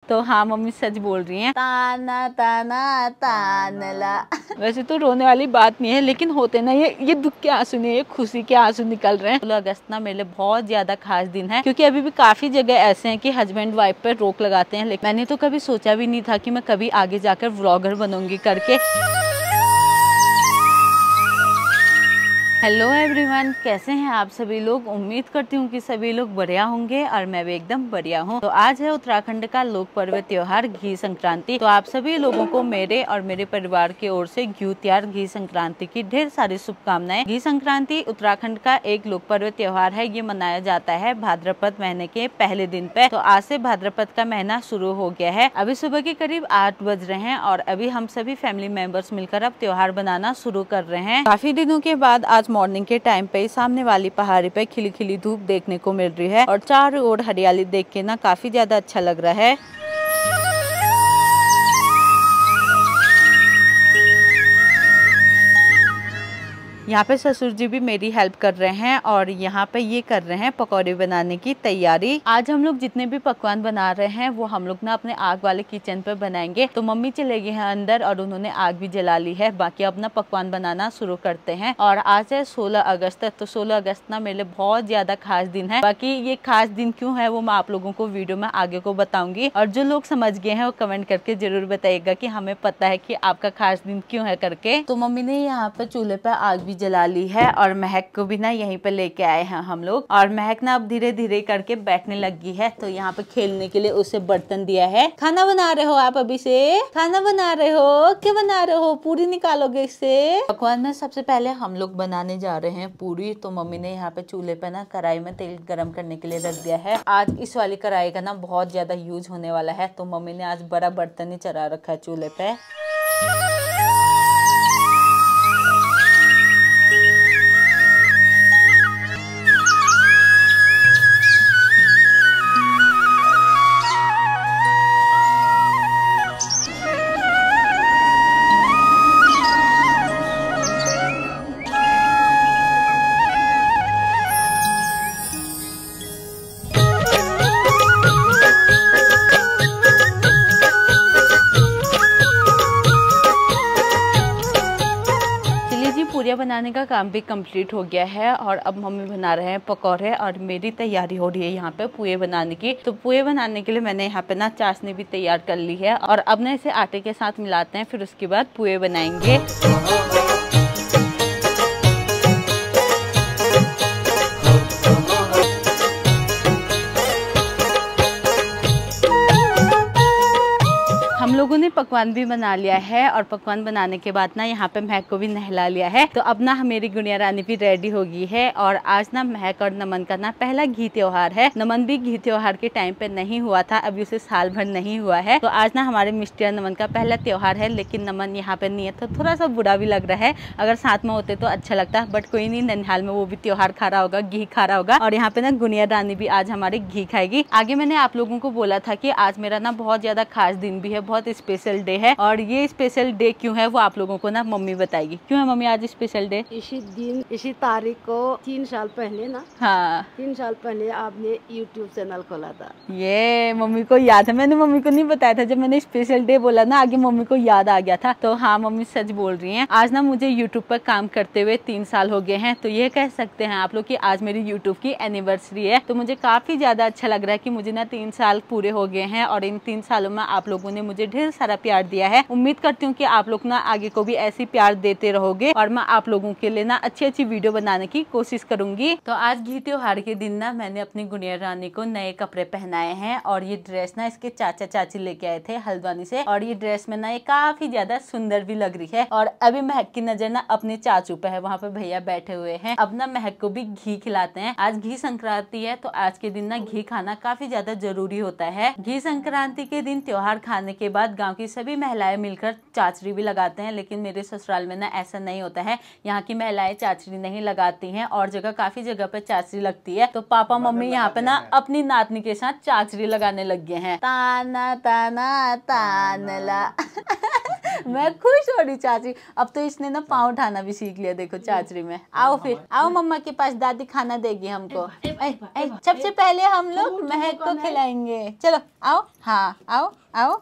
तो हाँ मम्मी सच बोल रही हैं, ताना ताना तानला। वैसे तो रोने वाली बात नहीं है, लेकिन होते ना ये दुख के आंसू नहीं, ये खुशी के आंसू निकल रहे हैं। 16 अगस्त ना मेरे लिए बहुत ज्यादा खास दिन है, क्योंकि अभी भी काफी जगह ऐसे हैं कि हस्बैंड वाइफ पर रोक लगाते हैं, लेकिन मैंने तो कभी सोचा भी नहीं था कि मैं कभी आगे जाकर व्लॉगर बनूंगी करके। हेलो एवरीवन, कैसे हैं आप सभी लोग। उम्मीद करती हूँ कि सभी लोग बढ़िया होंगे और मैं भी एकदम बढ़िया हूँ। तो आज है उत्तराखंड का लोक पर्व त्योहार घी संक्रांति। तो आप सभी लोगों को मेरे और मेरे परिवार की ओर से घ्यूत्यार घी संक्रांति की ढेर सारी शुभकामनाएं। घी संक्रांति उत्तराखंड का एक लोक पर्व त्योहार है। ये मनाया जाता है भाद्रपद महीने के पहले दिन पे। तो आज से भाद्रपद का महीना शुरू हो गया है। अभी सुबह के करीब 8 बज रहे हैं और अभी हम सभी फैमिली मेंबर्स मिलकर अब त्योहार बनाना शुरू कर रहे हैं। काफी दिनों के बाद आज मॉर्निंग के टाइम पे सामने वाली पहाड़ी पे खिली खिली धूप देखने को मिल रही है और चारों ओर हरियाली देख के ना काफी ज्यादा अच्छा लग रहा है। यहाँ पे ससुर जी भी मेरी हेल्प कर रहे हैं और यहाँ पे ये कर रहे हैं पकौड़े बनाने की तैयारी। आज हम लोग जितने भी पकवान बना रहे हैं वो हम लोग ना अपने आग वाले किचन पे बनाएंगे। तो मम्मी चले गए हैं अंदर और उन्होंने आग भी जला ली है। बाकी अपना पकवान बनाना शुरू करते हैं। और आज है 16 अगस्त। तो 16 अगस्त ना मेरे लिए बहुत ज्यादा खास दिन है। बाकी ये खास दिन क्यों है वो मैं आप लोगों को वीडियो में आगे को बताऊंगी। और जो लोग समझ गए हैं वो कमेंट करके जरूर बताइएगा कि हमें पता है कि आपका खास दिन क्यों है करके। तो मम्मी ने यहाँ पे चूल्हे पे आग भी जला ली है और महक को भी ना यहीं पे लेके आए हैं हम लोग। और महक ना अब धीरे धीरे करके बैठने लगी है। तो यहाँ पे खेलने के लिए उसे बर्तन दिया है। खाना बना रहे हो आप अभी से? खाना बना रहे हो? क्या बना रहे हो? पूरी निकालोगे इससे? पकवान में सबसे पहले हम लोग बनाने जा रहे हैं पूरी। तो मम्मी ने यहाँ पे चूल्हे पे ना कढ़ाई में तेल गरम करने के लिए रख दिया है। आज इस वाली कढ़ाई का ना बहुत ज्यादा यूज होने वाला है। तो मम्मी ने आज बड़ा बर्तन ही चढ़ा रखा है चूल्हे पे। पूरियाँ बनाने का काम भी कंप्लीट हो गया है और अब मम्मी बना रहे हैं पकौड़े और मेरी तैयारी हो रही है यहाँ पे पुए बनाने की। तो पुए बनाने के लिए मैंने यहाँ पे ना चाशनी भी तैयार कर ली है और अब ना इसे आटे के साथ मिलाते हैं, फिर उसके बाद पुए बनाएंगे। हम लोगों ने पकवान भी बना लिया है और पकवान बनाने के बाद ना यहाँ पे महक को भी नहला लिया है। तो अब ना मेरी गुड़िया रानी भी रेडी हो गई है और आज ना महक और नमन का ना पहला घी त्योहार है। नमन भी घी त्योहार के टाइम पे नहीं हुआ था, अभी उसे साल भर नहीं हुआ है। तो आज ना हमारे मिस्टर और नमन का पहला त्योहार है, लेकिन नमन यहाँ पे नहीं है तो थोड़ा सा बुरा भी लग रहा है। अगर साथ में होते तो अच्छा लगता, बट कोई नहीं, ननिहाल में वो भी त्योहार खा रहा होगा, घी खा रहा होगा। और यहाँ पे ना गुड़िया रानी भी आज हमारे घी खाएगी। आगे मैंने आप लोगों को बोला था कि आज मेरा ना बहुत ज्यादा खास दिन भी है, बहुत स्पेशल डे है। और ये स्पेशल डे क्यों है वो आप लोगों को ना मम्मी बताएगी। क्यों है मम्मी आज स्पेशल डे? इसी दिन इसी तारीख को 3 साल पहले ना, हाँ 3 साल पहले आपने यूट्यूब चैनल खोला था। ये मम्मी को याद है, मैंने मम्मी को नहीं बताया था। जब मैंने स्पेशल डे बोला ना आगे मम्मी को याद आ गया था। तो हाँ मम्मी सच बोल रही हैं। आज ना मुझे यूट्यूब पर काम करते हुए 3 साल हो गए हैं। तो ये कह सकते हैं आप लोग कि आज मेरी यूट्यूब की एनिवर्सरी है। तो मुझे काफी ज्यादा अच्छा लग रहा है कि मुझे ना 3 साल पूरे हो गए हैं और इन 3 सालों में आप लोगों ने मुझे ढेर सारा प्यार दिया है। उम्मीद करती हूँ कि आप लोग ना आगे को भी ऐसी प्यार देते रहोगे और मैं आप लोगों के लिए ना अच्छी अच्छी वीडियो बनाने की कोशिश करूंगी। तो आज घी त्योहार के दिन ना मैंने अपनी गुड़िया रानी को नए कपड़े पहनाए हैं और ये ड्रेस ना इसके चाचा चाची लेके आए थे हल्द्वानी से। और ये ड्रेस में ना ये काफी ज्यादा सुंदर भी लग रही है। और अभी महक की नजर ना अपने चाचू पे है, वहाँ पे भैया बैठे हुए हैं। अब ना महक को भी घी खिलाते हैं। आज घी संक्रांति है तो आज के दिन ना घी खाना काफी ज्यादा जरूरी होता है। घी संक्रांति के दिन त्योहार खाने के बाद गाँव की सभी महिलाएं मिलकर चाचरी भी लगाते हैं, लेकिन मेरे ससुराल में ना ऐसा नहीं होता है। यहाँ की महिलाएं चाचरी नहीं लगाती हैं और जगह काफी जगह पे चाचरी लगती है। तो पापा मम्मी यहाँ पे ना अपनी नातनी के साथ चाचरी लगाने लग गए हैं। ताना ताना तानला मैं खुश हो रही चाची। अब तो इसने ना पाँव उठाना भी सीख लिया, देखो चाचरी में। आओ फिर आओ मम्मा के पास, दादी खाना देगी हमको। सबसे पहले हम लोग महक को खिलाएंगे, चलो आओ। हाँ आओ आओ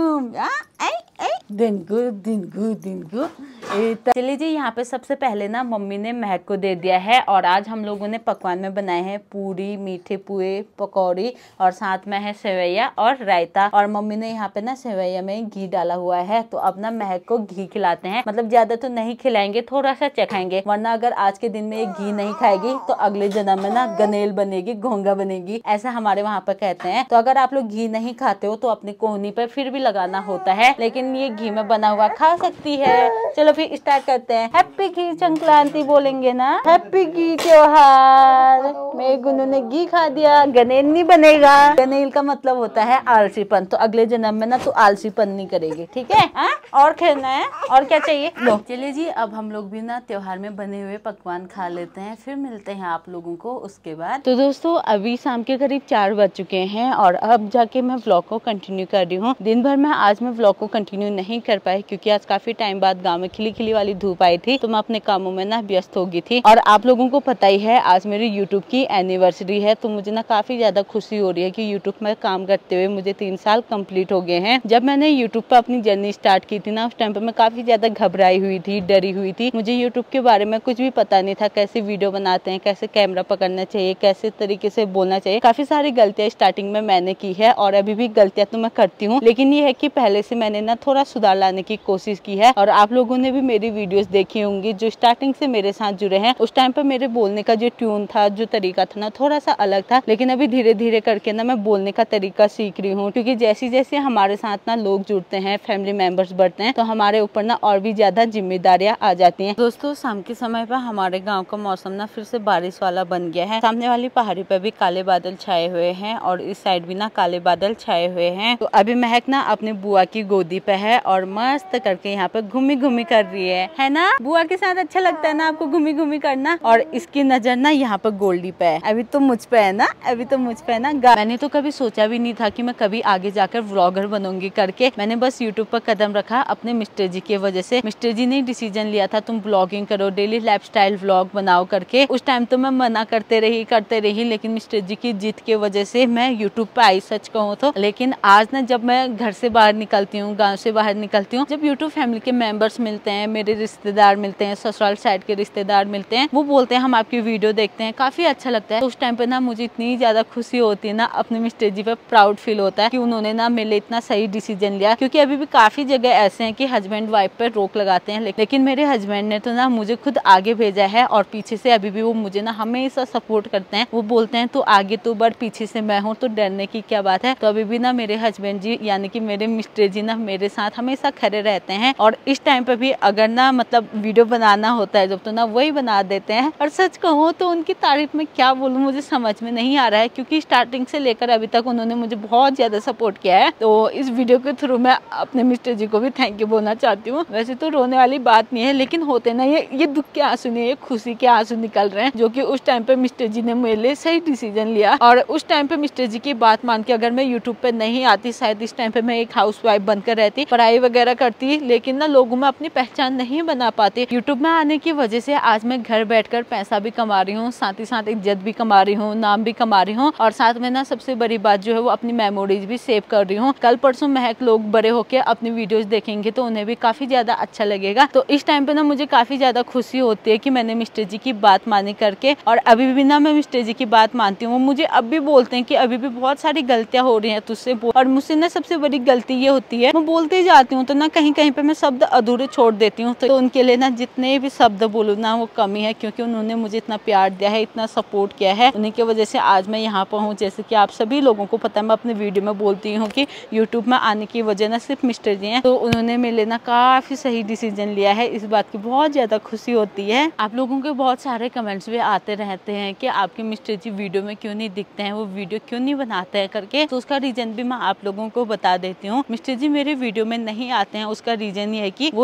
दिनको। चलिए जी, यहाँ पे सबसे पहले ना मम्मी ने महक को दे दिया है। और आज हम लोगों ने पकवान में बनाए हैं पूरी, मीठे पुए, पकौड़ी और साथ में है सेवैया और रायता। और मम्मी ने यहाँ पे ना सेवैया में घी डाला हुआ है। तो अब ना महक को घी खिलाते हैं, मतलब ज्यादा तो नहीं खिलाएंगे, थोड़ा सा चखाएंगे, वरना अगर आज के दिन में ये घी नहीं खाएगी तो अगले जन्म में ना गनेल बनेगी, घोंगा बनेगी, ऐसा हमारे वहाँ पे कहते हैं। तो अगर आप लोग घी नहीं खाते हो तो अपनी कोहनी पर फिर भी लगाना होता है, लेकिन ये घी में बना हुआ खा सकती है। चलो फिर स्टार्ट करते हैं। हैप्पी घी संक्रांति बोलेंगे ना, हैप्पी घी त्योहार। मेरे गुनू ने घी खा दिया, गनेल नहीं बनेगा। गनेल का मतलब होता है आलसीपन, तो अगले जन्म में ना तो आलसीपन नहीं करेगी, ठीक है। और खेलना है, और क्या चाहिए लो। चलिए जी, अब हम लोग भी ना त्योहार में बने हुए पकवान खा लेते हैं, फिर मिलते हैं आप लोगों को उसके बाद। तो दोस्तों अभी शाम के करीब 4 बज चुके हैं और अब जाके मैं व्लॉग को कंटिन्यू कर रही हूँ। दिन भर में आज मैं व्लॉग को कंटिन्यू नहीं कर पाई क्योंकि आज काफी टाइम बाद गांव में खिली खिली वाली धूप आई थी, तो मैं अपने कामों में ना व्यस्त हो गई थी। और आप लोगों को पता ही है आज मेरी यूट्यूब की एनिवर्सरी है, तो मुझे ना काफी ज्यादा खुशी हो रही है कि यूट्यूब में काम करते हुए मुझे 3 साल कंप्लीट हो गए हैं। जब मैंने यूट्यूब पर अपनी जर्नी स्टार्ट की थी ना, उस टाइम पे मैं काफी ज्यादा घबराई हुई थी, डरी हुई थी। मुझे यूट्यूब के बारे में कुछ भी पता नहीं था, कैसे वीडियो बनाते हैं, कैसे कैमरा पकड़ना चाहिए, कैसे तरीके से बोलना चाहिए। काफी सारी गलतियां स्टार्टिंग में मैंने की है और अभी भी गलतियां तो मैं करती हूँ, लेकिन ये है कि पहले से मैंने ना थोड़ा सुधार लाने की कोशिश की है। और आप लोगों ने भी मेरी वीडियोस देखी होंगी जो स्टार्टिंग से मेरे साथ जुड़े हैं। उस टाइम पे मेरे बोलने का जो ट्यून था, जो तरीका था ना, थोड़ा सा अलग था, लेकिन अभी धीरे धीरे करके ना मैं बोलने का तरीका सीख रही हूँ। क्योंकि जैसे जैसे हमारे साथ ना लोग जुड़ते हैं, फैमिली मेंबर्स बढ़ते हैं, तो हमारे ऊपर ना और भी ज्यादा जिम्मेदारियां आ जाती हैं। दोस्तों शाम के समय पर हमारे गाँव का मौसम ना फिर से बारिश वाला बन गया है। सामने वाली पहाड़ी पर भी काले बादल छाए हुए हैं और इस साइड भी ना काले बादल छाए हुए हैं। तो अभी महक ना अपने बुआ की गोदी पे है और मस्त करके यहाँ पे घूमी घूमी कर रही है ना। बुआ के साथ अच्छा लगता है ना आपको घूमी घूमी करना। और इसकी नजर ना यहाँ पे गोल्डी पे है, अभी तो मुझ पे है ना, अभी तो मुझ पे है ना। मैंने तो कभी सोचा भी नहीं था कि मैं कभी आगे जाकर व्लॉगर बनूंगी करके। मैंने बस यूट्यूब पर कदम रखा अपने मिस्टर जी की वजह से। मिस्टर जी ने डिसीजन लिया था तुम ब्लॉगिंग करो, डेली लाइफस्टाइल व्लॉग बनाओ करके। उस टाइम तो मैं मना करते रही, लेकिन मिस्टर जी की जिद की वजह से मैं यूट्यूब पे आई, सच कहूँ तो। लेकिन आज ना जब मैं घर से बाहर निकलती हूँ, गाँव से बाहर निकलती हूँ, जब यूट्यूब फैमिली के मेंबर्स मिलते हैं, मेरे रिश्तेदार मिलते हैं, ससुराल साइड के रिश्तेदार मिलते हैं, वो बोलते हैं हम आपकी वीडियो देखते हैं, काफी अच्छा लगता है। तो उस टाइम पे ना मुझे इतनी ज्यादा खुशी होती है ना, अपने मिस्टर जी पे प्राउड फील होता है कि उन्होंने ना मेरे लिए इतना सही डिसीजन लिया। क्योंकि अभी भी काफी जगह ऐसे हैं कि हस्बैंड वाइफ पे रोक लगाते हैं, लेकिन मेरे हस्बैंड ने तो ना मुझे खुद आगे भेजा है और पीछे से अभी भी वो मुझे ना हमेशा सपोर्ट करते हैं। वो बोलते हैं तो आगे तो बढ़, पीछे से मैं हूँ, तो डरने की क्या बात है। तो अभी भी ना मेरे हस्बैंड जी यानी कि मेरे मिस्टर जी ना मेरे साथ हमेशा खड़े रहते हैं। और इस टाइम पे भी अगर ना मतलब वीडियो बनाना होता है जब, तो ना वही बना देते हैं। और सच कहूँ तो उनकी तारीफ में क्या बोलूँ, मुझे समझ में नहीं आ रहा है, क्योंकि स्टार्टिंग से लेकर अभी तक उन्होंने मुझे बहुत ज्यादा सपोर्ट किया है। तो इस वीडियो के थ्रू मैं अपने मिस्टर जी को भी थैंक यू बोलना चाहती हूँ। वैसे तो रोने वाली बात नहीं है, लेकिन होते ना ये दुख के आंसू नहीं, ये खुशी के आंसू निकल रहे हैं, जो कि उस टाइम पे मिस्टर जी ने मेरे लिए सही डिसीजन लिया। और उस टाइम पे मिस्टर जी की बात मान के अगर मैं यूट्यूब पे नहीं आती, शायद इस टाइम पे मैं एक हाउसवाइफ बनकर रहती, पढ़ाई वगैरह करती, लेकिन ना लोगों में अपनी पहचान नहीं बना पाती। यूट्यूब में आने की वजह से आज मैं घर बैठकर पैसा भी कमा रही हूँ, साथ ही साथ इज्जत भी कमा रही हूँ, नाम भी कमा रही हूँ, और साथ में ना सबसे बड़ी बात जो है वो अपनी मेमोरीज भी सेव कर रही हूँ। कल परसों महक लोग बड़े होके अपनी वीडियोस देखेंगे तो उन्हें भी काफी ज्यादा अच्छा लगेगा। तो इस टाइम पे ना मुझे काफी ज्यादा खुशी होती है कि मैंने मिस्टर जी की बात मानी करके। और अभी भी ना मैं मिस्टर जी की बात मानती हूँ। मुझे अब भी बोलते हैं कि अभी भी बहुत सारी गलतियां हो रही हैं तुझसे, और मुझसे ना सबसे बड़ी गलती ये होती है, मैं बोलते जाती हूँ तो ना कहीं कहीं पे मैं शब्द अधूरे छोड़ देती हूँ। तो उनके लिए ना जितने भी शब्द बोलूँ ना वो कमी है, क्योंकि उन्होंने मुझे इतना प्यार दिया है, इतना सपोर्ट किया है। उन्हीं की वजह से आज मैं यहाँ पर हूँ। जैसे कि आप सभी लोगों को पता है, मैं अपने वीडियो में बोलती हूँ कि यूट्यूब में आने की वजह ना सिर्फ मिस्टर जी हैं। तो उन्होंने मेरे लिए ना काफी सही डिसीजन लिया है, इस बात की बहुत ज्यादा खुशी होती है। आप लोगों के बहुत सारे कमेंट्स भी आते रहते हैं कि आपके मिस्टर जी वीडियो में क्यों नहीं दिखते हैं, वो वीडियो क्यों नहीं बनाते हैं करके। तो उसका रीजन भी मैं आप लोगों को बता देती हूँ। मिस्टर जी मेरे वीडियो में नहीं आते हैं, उसका रीजन ये है कि वो नहीं चाहते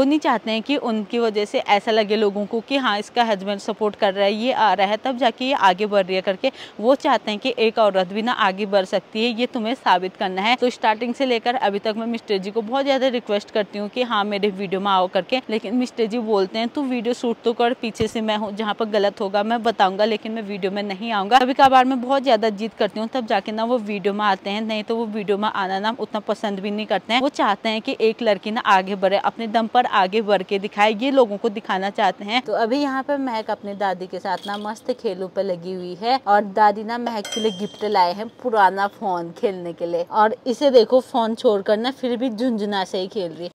चाहते हैं कि उनकी वजह से ऐसा लगे लोगों को कि हाँ इसका हस्बैंड सपोर्ट कर रहा है, ये आ रहा है, तब जाके ये आगे बढ़ रही है करके। वो चाहते हैं कि एक औरत भी ना आगे बढ़ सकती है, ये तुम्हें साबित करना है। तो स्टार्टिंग से लेकर अभी तक मैं मिस्टर जी को बहुत ज्यादा रिक्वेस्ट करती हूँ कि हाँ मेरे वीडियो में आओ करके, लेकिन मिस्टर जी बोलते हैं तू वीडियो शूट तो कर, पीछे से मैं हूँ, जहाँ पर गलत होगा मैं बताऊंगा, लेकिन मैं वीडियो में नहीं आऊंगा। कभी कभार मैं बहुत ज्यादा जिद करती हूँ, तब जाके ना वो वीडियो में आते हैं, नहीं तो वो वीडियो में आना ना उतना पसंद भी नहीं करते हैं। वो चाहते हैं कि एक लड़की ना आगे बढ़े, अपने दम पर आगे बढ़ के दिखाए, ये लोगों को दिखाना चाहते हैं। तो अभी यहाँ पर महक अपनी दादी के साथ ना मस्त खेलों पे लगी हुई है, और दादी ना महक के लिए गिफ्ट लाए हैं, पुराना फोन खेलने के लिए। और इसे देखो फोन छोड़कर ना फिर भी झुंझुना से ही खेल रही है।